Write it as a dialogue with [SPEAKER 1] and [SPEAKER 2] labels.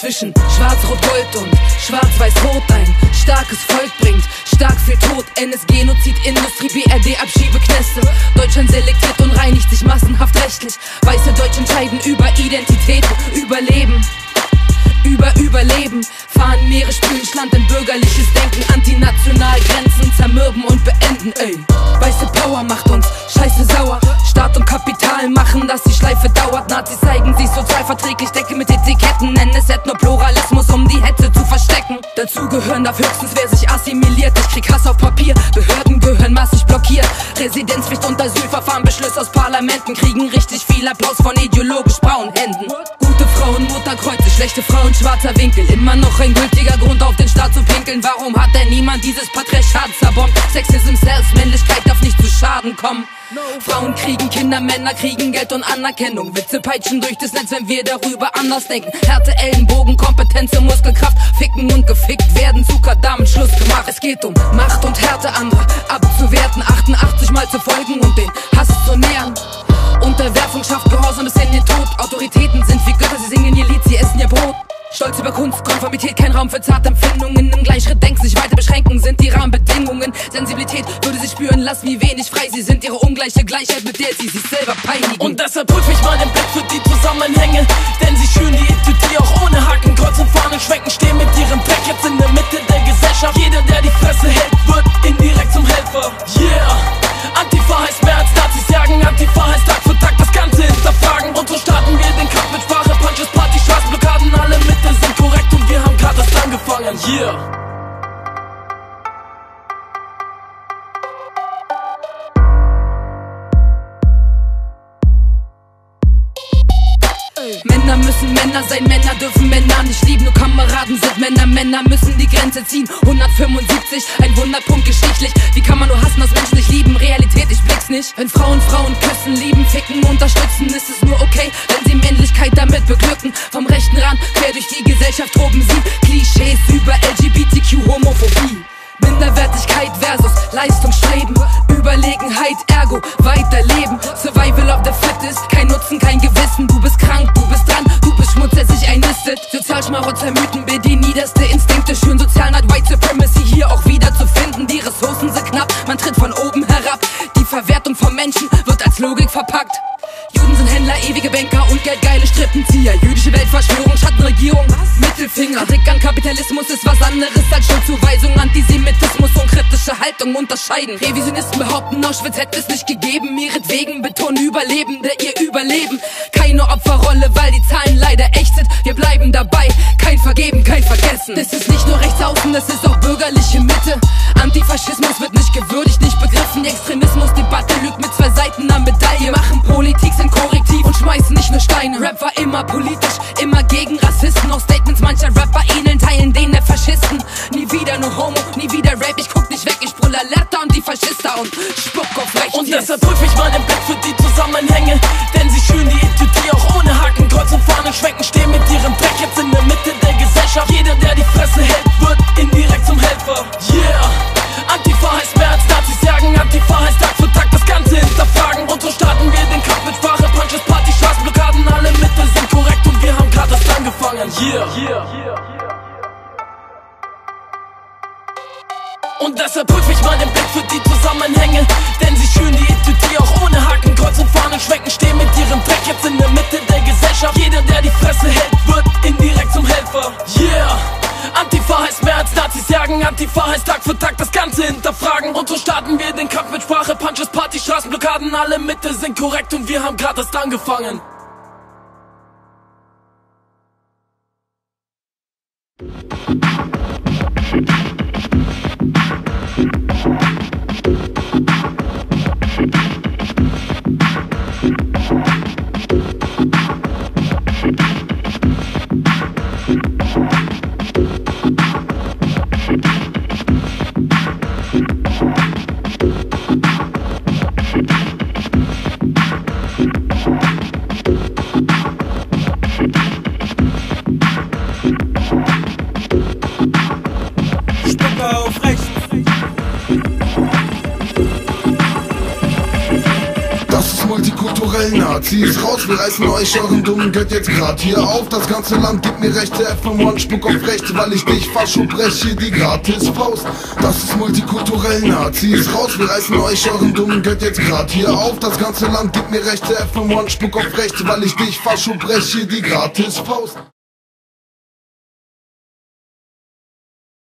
[SPEAKER 1] zwischen Schwarz-Rot-Gold und Schwarz-Weiß-Rot. Ein starkes Volk bringt stark viel Tod. NS-Genozid, Industrie, BRD, Abschiebeknäste. Deutschland selektiert und reinigt sich massenhaft rechtlich. Weiße Deutsche entscheiden über Identitäten, Überleben. Überleben, fahren Meere, spülen Land in bürgerliches Denken, antinational Grenzen zermürben und beenden, ey. Weiße Power macht uns scheiße sauer. Staat und Kapital machen, dass die Schleife dauert. Nazis zeigen sich sozialverträglich, decke mit Etiketten, nennen es Ethnopluralismus, um die Hetze zu verstecken. Dazu gehören darf höchstens, wer sich assimiliert. Ich krieg Hass auf Papier, Behörden gehören massig blockiert. Residenzpflicht und Asylverfahren, Beschlüsse aus Parlamenten kriegen richtig viel Applaus von ideologisch braunen Händen. Gute Frauen, Mutterkreuze, schlechte Frauen, schwarzer Winkel. Immer noch ein gültiger Grund, auf den Staat zu pinkeln. Warum hat denn niemand dieses Patriarchat zerbombt? Sexism, Selbstmännlichkeit darf nicht zu Schaden kommen. Frauen kriegen Kinder, Männer kriegen Geld und Anerkennung. Witze peitschen durch das Netz, wenn wir darüber anders denken. Härte, Ellenbogen, Kompetenz und Muskelkraft. Ficken und gefickt werden, Zucker, damit Schluss gemacht. Es geht um Macht und Härte, andere abzuwerten. 88 Mal zu folgen und den Hass zu nähern. Unterwerfung schafft Gehorsam bis in den Tod. Autoritäten sind wie Götter, sie singen ihr Lied, sie essen ihr Brot. Stolz über Kunst, Konformität, kein Raum für zarte Empfindungen. Im Gleichschritt denken, sich weiter beschränken, sind die Rahmenbedingungen. Sensibilität würde sie spüren, lass wie wenig frei sie sind. Ihre ungleiche Gleichheit, mit der sie sich selber peinigen.
[SPEAKER 2] Und deshalb prüf ich mal den Blick für die Zusammenhänge, denn sie schüren die Identität auch ohne Haken. Kreuz und Fahnen schwenken, stehen mit ihrem Dreck jetzt in der Mitte der Gesellschaft. Jeder, der die Fresse hält, wird indirekt zum Helfer. Yeah! Antifa heißt mehr als Nazis jagen. Antifa heißt Tag für Tag das Ganze hinterfragen. Und so starten wir den Kampf mit Sprache, Punches, Party, Straßenblockaden. Alle Mittel sind korrekt und wir haben gerade erst angefangen. Yeah!
[SPEAKER 1] Männer müssen Männer sein, Männer dürfen Männer nicht lieben. Nur Kameraden sind Männer, Männer müssen die Grenze ziehen. 175, ein Wunderpunkt geschichtlich. Wie kann man nur hassen, dass Menschen sich lieben? Realität, ich blick's nicht. Wenn Frauen Frauen küssen, lieben, ficken, unterstützen, ist es nur okay, wenn sie Männlichkeit damit beglücken. Vom rechten Rand quer durch die Gesellschaft toben sie Klischees über LGBTQ, Homophobie. Minderwertigkeit versus Leistungsstreben, Überlegenheit, ergo weiterleben. Survival of the fittest, kein Nutzen, kein Gewissen. Du bist krank, du bist dran, du bist Schmutz, der sich einnistet. Sozialschmarotzer, Mythen, die niederste Instinkte schüren. Sozialneid, White Supremacy hier auch wieder zu finden. Die Ressourcen sind knapp, man tritt von oben herab. Die Verwertung von Menschen wird als Logik verpackt. Juden sind Händler, ewige Banker und geldgeile Strippenzieher. Jüdische Weltverschwörung, Schattenregierung, Mittelfinger. Kritik an Kapitalismus ist was anderes als Schuldzuweisung. Antisemitismus und kritische Haltung unterscheiden. Revisionisten behaupten, Auschwitz hätte es nicht gegeben. Ihretwegen betonen Überlebende ihr Überleben. Keine Opferrolle, weil die Zahlen leider echt sind. Wir bleiben dabei, kein Vergeben, kein Vergessen. Das ist nicht nur rechts außen, das ist auch bürgerliche Mitte. Antifaschismus wird nicht gewürdigt, nicht begriffen. Die Extremismusdebatte lügt mit zwei Seiten am Medaille. Machen Politik, sind korrektiv und schmeißen nicht nur Steine. Rap war immer politisch, immer gegen Rassisten. Auch Statements mancher Rapper ähneln Teilen denen der Faschisten. Nie wieder nur Homo, nie wieder Rape. Ich guck nicht weg, ich brüll Alerta und die Faschista und spuck auf rechts.
[SPEAKER 2] Und deshalb prüf ich mal den Blick für die Zusammenhänge, denn sie schüren die Identität auch ohne Haken. Kreuz und Fahnen schwenken, stehen mit ihrem Dreck jetzt in der Mitte der Gesellschaft. Jeder, der die Fresse hält, wird indirekt zum Helfer. Yeah! Antifa heißt mehr als Nazis jagen. Antifa heißt Tag für Tag das Ganze hinterfragen. Und so starten wir den Kampf mit Sprache, Punches, Party, Straßenblockaden. Alle Mittel sind korrekt und wir haben gerade erst angefangen. Yeah! Und deshalb prüf ich mal den Blick für die Zusammenhänge, denn sie schüren die Identität auch ohne Haken. Kreuz und Fahnen schwenken, stehen mit ihrem Dreck jetzt in der Mitte der Gesellschaft. Jeder, der die Fresse hält, wird indirekt zum Helfer. Yeah! Antifa heißt mehr als Nazis jagen. Antifa heißt Tag für Tag das Ganze hinterfragen. Und so starten wir den Kampf mit Sprache, Punches, Party, Straßenblockaden. Alle Mittel sind korrekt und wir haben gerade erst angefangen.
[SPEAKER 3] multikulturellen Nazis raus, wir reißen euch euren dummen Geld jetzt grad hier auf. Das ganze Land gibt mir Rechte, FM1 spuck auf Rechte, weil ich dich Fascho breche, die gratis Faust. Das ist multikulturellen Nazis raus, wir reißen euch euren dummen Geld jetzt grad hier auf. Das ganze Land gibt mir Rechte, FM1 spuck auf Rechte, weil ich dich Fascho breche, die gratis Faust.